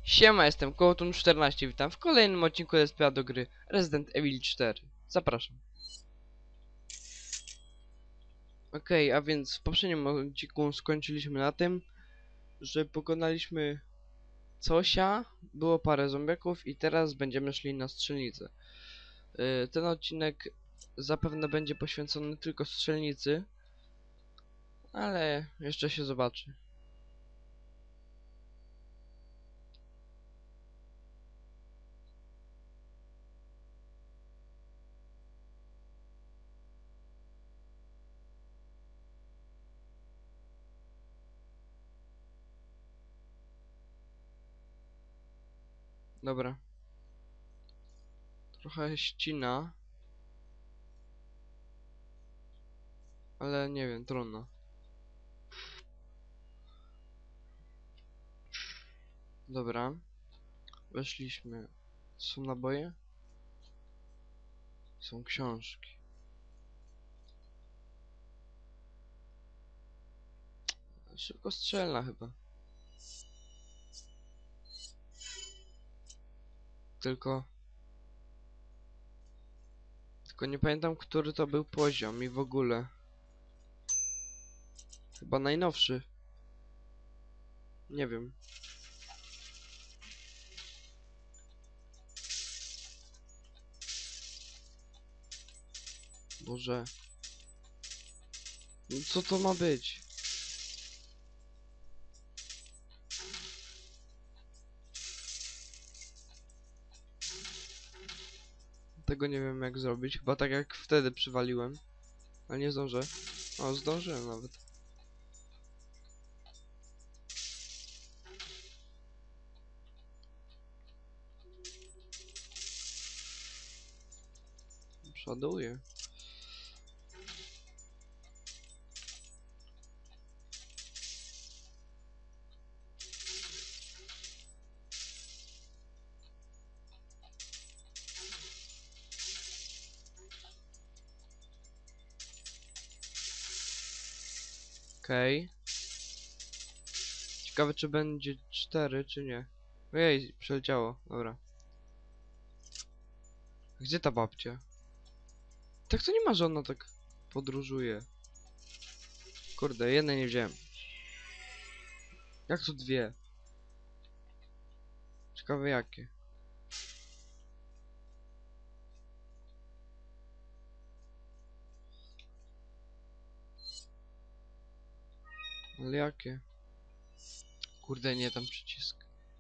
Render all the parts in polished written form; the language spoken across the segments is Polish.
Siema, jestem Kołtun14, witam w kolejnym odcinku Let's Playa do gry Resident Evil 4. Zapraszam. Okej, a więc w poprzednim odcinku skończyliśmy na tym, że pokonaliśmy Cosia, było parę zombiaków i teraz będziemy szli na strzelnicę. Ten odcinek zapewne będzie poświęcony tylko strzelnicy, ale jeszcze się zobaczy. Dobra. Trochę ścina, ale nie wiem, trudno. Dobra. Weszliśmy. Są naboje? Są książki. Szybko strzelna chyba. Tylko nie pamiętam, który to był poziom i w ogóle. Chyba najnowszy. Nie wiem. Boże. No co to ma być? Tego nie wiem jak zrobić. Chyba tak jak wtedy przywaliłem. Ale nie zdążę. O, zdążyłem nawet. Przoduję. Okej. Ciekawe czy będzie 4 czy nie. Ojej, przeleciało. Dobra. Gdzie ta babcia? Tak to nie ma, że ona tak podróżuje. Kurde, jednej nie wziąłem. Jak to dwie? Ciekawe jakie. Ale jakie? Kurde, nie tam przycisk.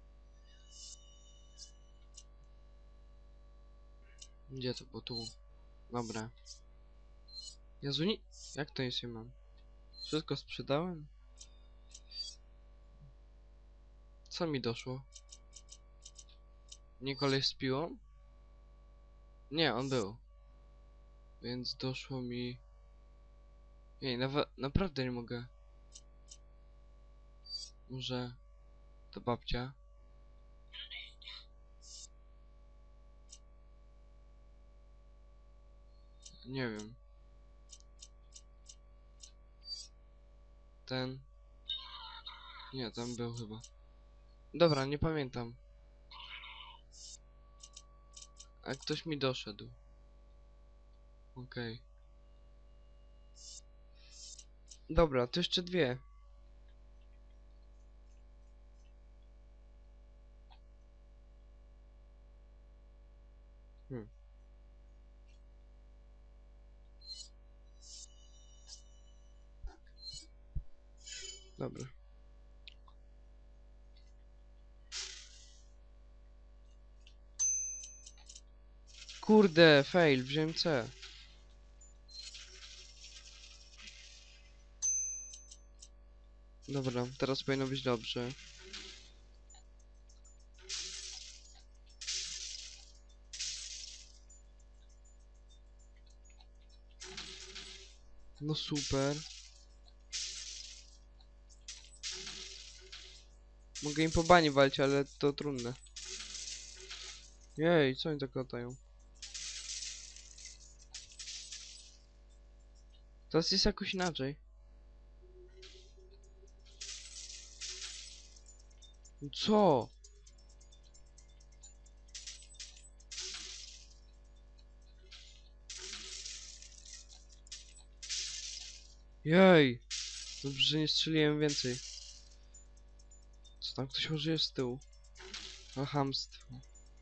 Gdzie to? Bo tu. Dobra. Jezu, nie... Jak to jest, ja mam? Wszystko sprzedałem? Co mi doszło? Nie koleś z piłą? Nie, on był. Więc doszło mi... Jej, naprawdę nie mogę. Może... To babcia? Nie wiem. Ten... Nie, tam był chyba. Dobra, nie pamiętam. A ktoś mi doszedł. Okej. Dobra, to jeszcze dwie. Hmm. Dobra. Kurde, fail, wziąłem C. Dobra, teraz powinno być dobrze. No super. Mogę im po bani walczyć, ale to trudne. Jej, co oni tak latają? Teraz jest jakoś inaczej. Co? Jej! Dobrze, że nie strzeliłem więcej. Co tam, ktoś może jest z tyłu? No chamstwo.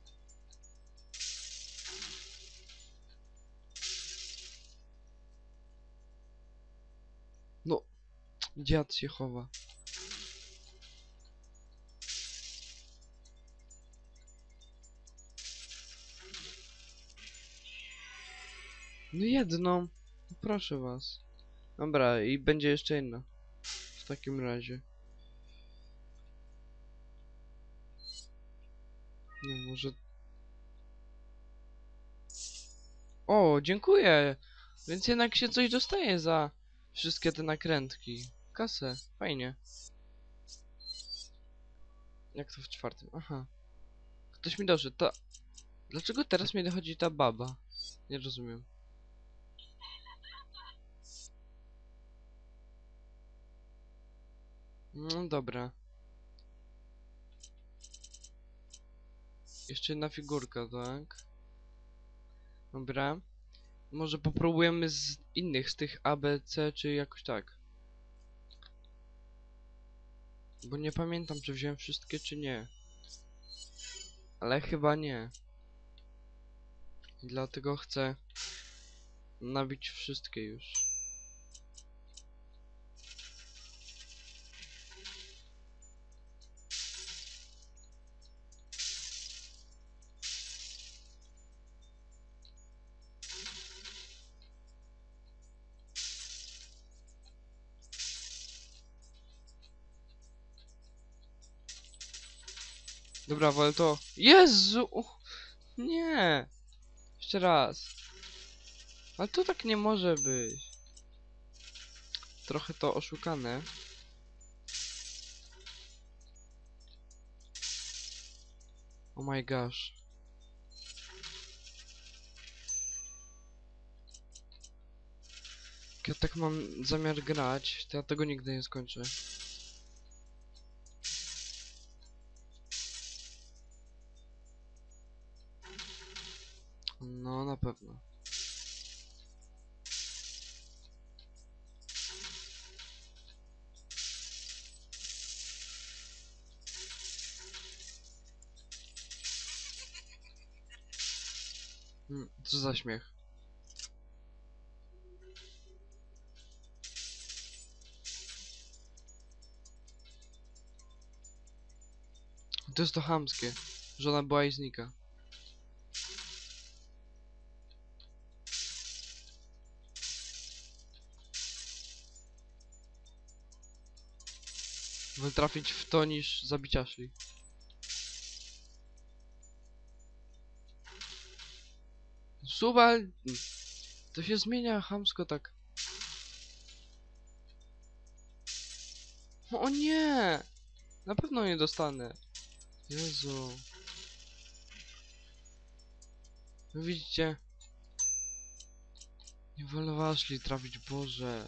No, dziad się chowa. No jedną. No proszę was. Dobra, i będzie jeszcze jedna. W takim razie. No może... O, dziękuję! Więc jednak się coś dostaje za wszystkie te nakrętki. Kasę, fajnie. Jak to w czwartym? Aha. Ktoś mi doszedł, to... Dlaczego teraz mi dochodzi ta baba? Nie rozumiem. No dobra. Jeszcze jedna figurka, tak? Dobra. Może popróbujemy z innych, z tych A, B, C, czy jakoś tak. Bo nie pamiętam, czy wziąłem wszystkie, czy nie. Ale chyba nie. I dlatego chcę nabić wszystkie już. Dobra, wolę to. Jezu! Nie! Jeszcze raz. Ale to tak nie może być. Trochę to oszukane. Oh my gosh. Jak ja tak mam zamiar grać, to ja tego nigdy nie skończę. No, na pewno. Co za śmiech. To jest to chamskie. Żona była i znika. Wolę trafić w to niż zabić Ashley. Suba... To się zmienia chamsko tak. O nie! Na pewno nie dostanę. Jezu. No widzicie? Nie wolno Ashley trafić, Boże.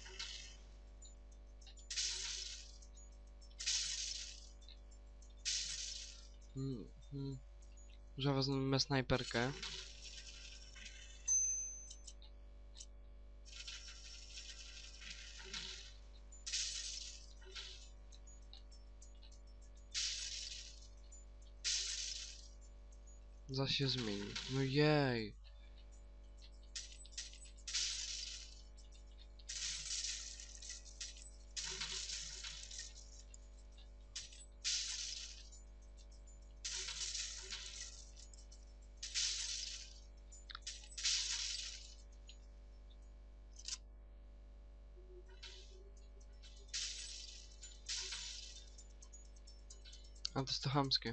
Mm, mm. Że wezmę snajperkę. Zaś się zmieni. No jej. A to jest to chamskie.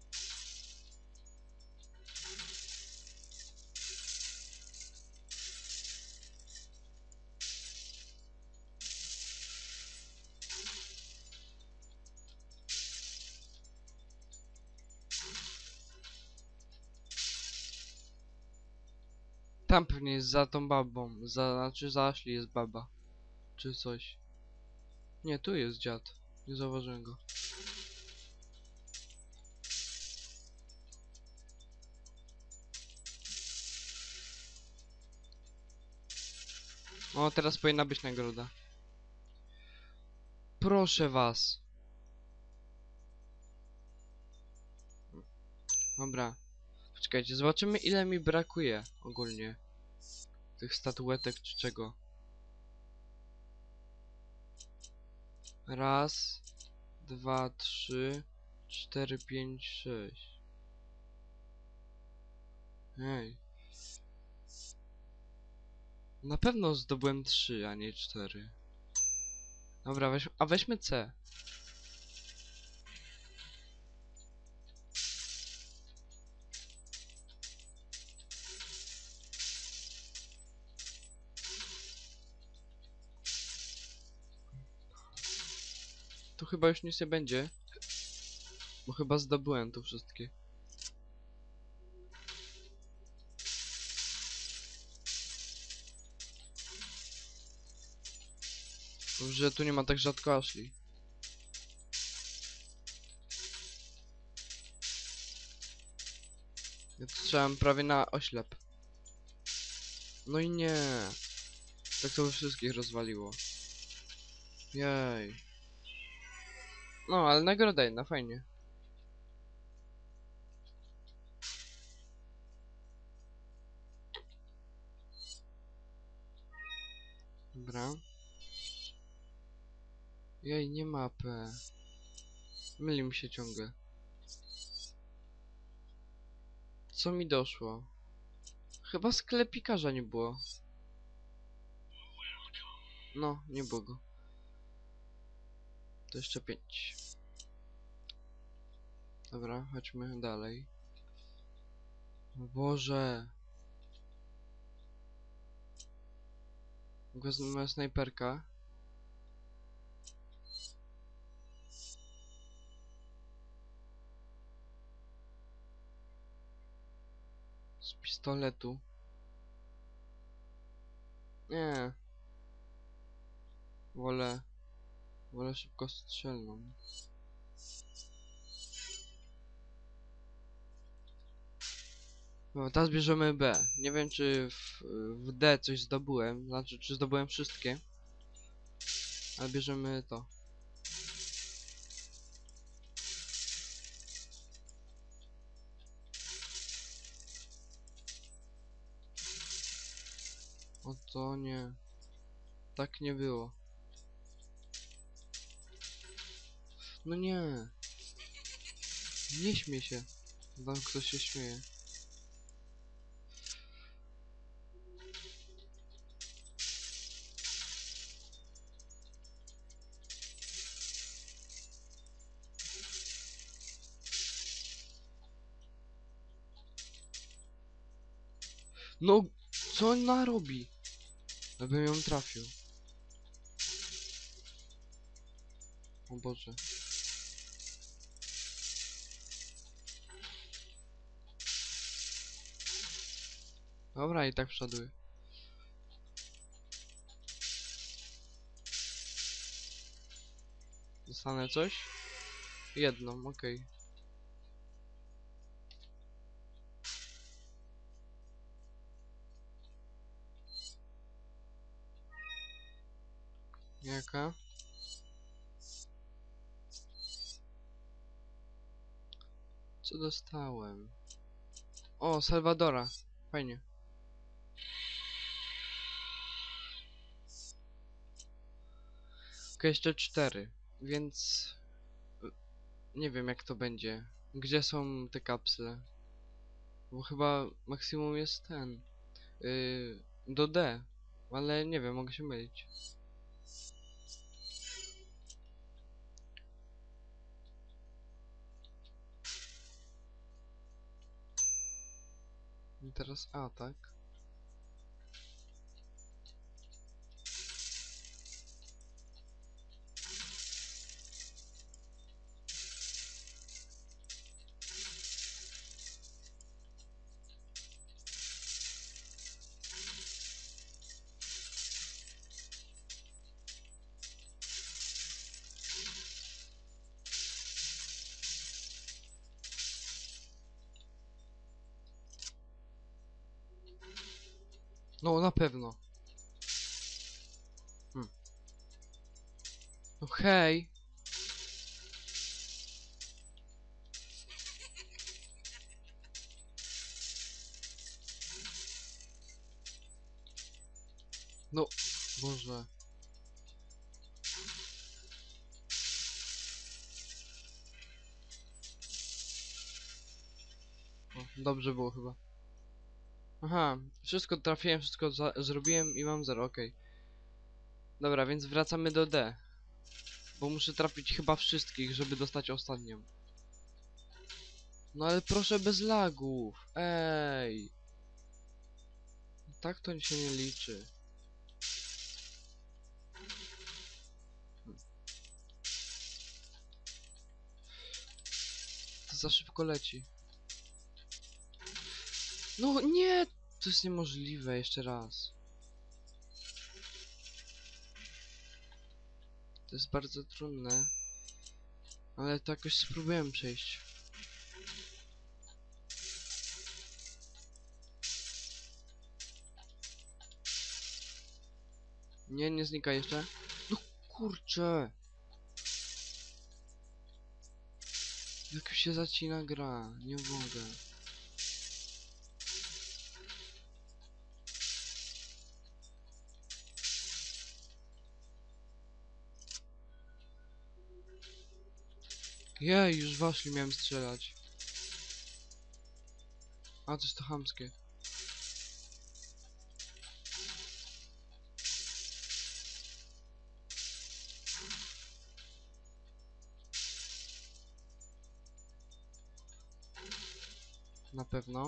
Tam pewnie jest za tą babą. Znaczy za Ashley jest baba. Czy coś. Nie, tu jest dziad. Nie zauważyłem go. O, teraz powinna być nagroda. proszę was. Dobra. Poczekajcie, zobaczymy ile mi brakuje ogólnie. Tych statuetek czy czego. Raz, dwa, trzy, cztery, pięć, sześć. Ej. Na pewno zdobyłem 3, a nie 4. Dobra, weźmy C. Tu chyba już nic nie będzie. Bo chyba zdobyłem tu wszystkie. Że tu nie ma tak rzadko Ashley. Ja tu strzelam prawie na oślep. No i nie. Tak to by wszystkich rozwaliło. Jej. No, ale nagroda jedna, fajnie. Dobra. Jej, nie ma P. Myli mi się ciągle. Co mi doszło? Chyba sklepikarza nie było. No, nie było go. To jeszcze 5. Dobra, chodźmy dalej. O Boże. Wezmę snajperka. Z pistoletu. Nie. Wolę szybko strzelną. No, teraz bierzemy B. Nie wiem czy w D coś zdobyłem. Znaczy czy zdobyłem wszystkie. Ale bierzemy to. O to nie. Tak nie było. No nie. Nie śmiej się. Tam ktoś się śmieje. No, co ona robi? Abym ją trafił. O Boże. Dobra, i tak wszedły. Dostanę coś? Jedną, okej. Jaka? Co dostałem? O, Salwadora. Fajnie. Okej, jeszcze 4. Więc... Nie wiem jak to będzie. Gdzie są te kapsle? Bo chyba maksimum jest ten. Do D. Ale nie wiem, mogę się mylić. I teraz A, tak? No, na pewno. Okej. No, Boże. O, dobrze było chyba. Aha, wszystko trafiłem, wszystko zrobiłem i mam 0, okej. Dobra, więc wracamy do D. Bo muszę trafić chyba wszystkich, żeby dostać ostatnią. No ale proszę bez lagów. Ej. Tak to się nie liczy. To za szybko leci. No nie! To jest niemożliwe, jeszcze raz. To jest bardzo trudne. Ale to jakoś spróbujemy przejść. Nie, nie znika jeszcze. No kurczę! Jak się zacina gra, nie mogę. Jej, już waszli miałem strzelać. A, to jest to chamskie. Na pewno.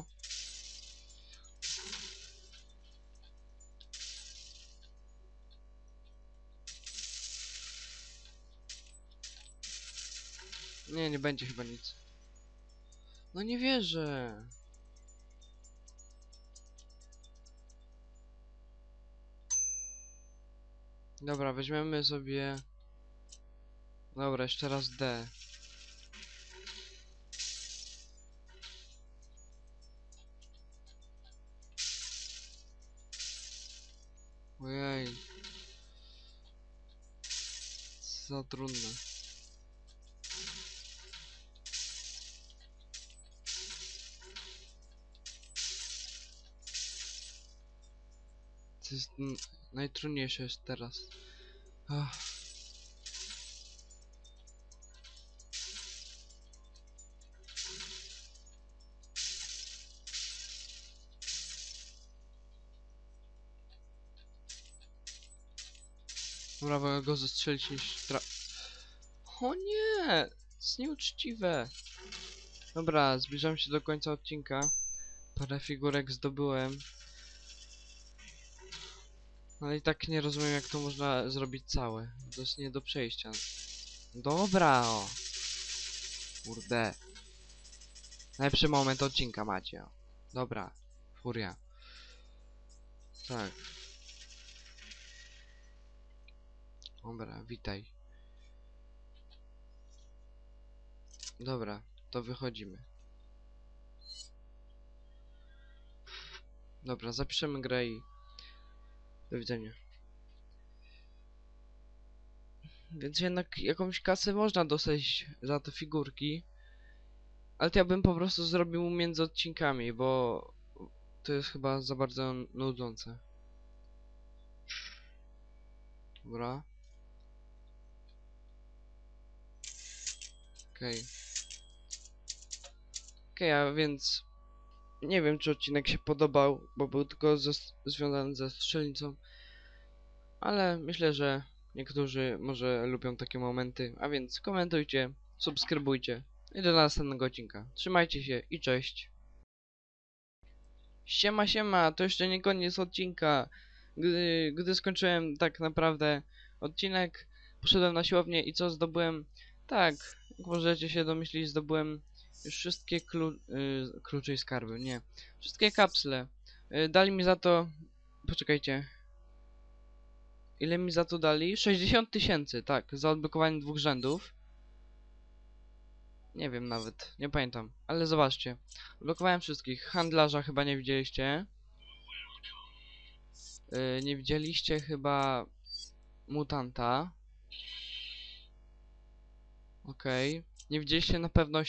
Nie, nie będzie chyba nic. No nie wierzę. Dobra, weźmiemy sobie... Dobra, jeszcze raz D. Ojej. Za trudne. To jest... najtrudniejsze jest teraz. Ach. Dobra, wolę go zestrzelić niż O nie! To jest nieuczciwe. Dobra, zbliżam się do końca odcinka. Parę figurek zdobyłem. Ale i tak nie rozumiem, jak to można zrobić całe. To jest nie do przejścia. Dobra, o. Kurde. Najlepszy moment odcinka macie. O. Dobra. Furia. Tak. Dobra, witaj. Dobra, to wychodzimy. Dobra, zapiszemy grę i... Do widzenia. Więc jednak jakąś kasę można dostać za te figurki. Ale to ja bym po prostu zrobił między odcinkami, bo... To jest chyba za bardzo nudzące. Dobra. Okej. Okej, a więc... Nie wiem, czy odcinek się podobał, bo był tylko związany ze strzelnicą. Ale myślę, że niektórzy może lubią takie momenty. A więc komentujcie, subskrybujcie. I do następnego odcinka. Trzymajcie się i cześć. Siema, siema, to jeszcze nie koniec odcinka. Gdy skończyłem tak naprawdę odcinek, poszedłem na siłownię i co zdobyłem? Tak, jak możecie się domyślić, zdobyłem już wszystkie klucze i skarby, nie. Wszystkie kapsle. Dali mi za to... Poczekajcie. Ile mi za to dali? 60 000, tak, za odblokowanie 2 rzędów. Nie wiem nawet, nie pamiętam, ale zobaczcie. Blokowałem wszystkich. Handlarza chyba nie widzieliście. Nie widzieliście chyba mutanta. Okej. Nie widzieliście na pewno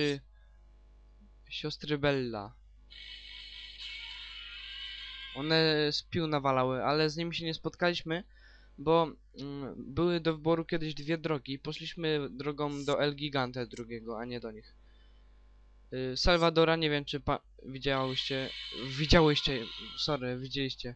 siostry Bella. One z pił nawalały, ale z nimi się nie spotkaliśmy, bo były do wyboru kiedyś dwie drogi. Poszliśmy drogą do El Gigante drugiego, a nie do nich. Salwadora, nie wiem czy widziałyście, sorry, widzieliście.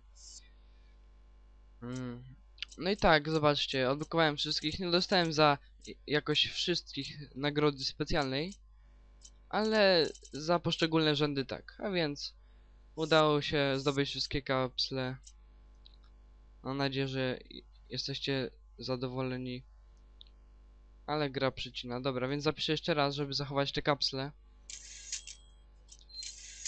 No i tak, zobaczcie, odblokowałem wszystkich, nie dostałem za jakoś wszystkich nagrody specjalnej, ale za poszczególne rzędy tak, a więc udało się zdobyć wszystkie kapsle. Mam nadzieję, że jesteście zadowoleni, ale gra przycina. Dobra, więc zapiszę jeszcze raz, żeby zachować te kapsle.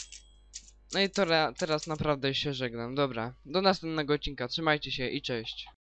No i teraz naprawdę się żegnam. Dobra, do następnego odcinka, trzymajcie się i cześć.